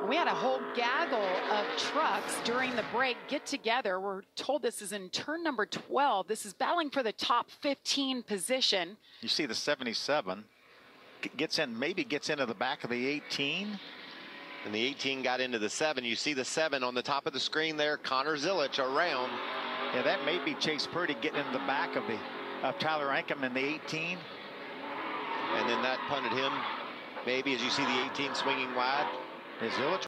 We had a whole gaggle of trucks during the break get together. We're told this is in turn number 12. This is battling for the top 15 position. You see the 77 gets in, maybe gets into the back of the 18. And the 18 got into the 7. You see the 7 on the top of the screen there. Connor Zilisch around. Yeah, that may be Chase Purdy getting in the back of Tyler Ankrum in the 18. And then that punted him, maybe, as you see the 18 swinging wide. Is Zilisch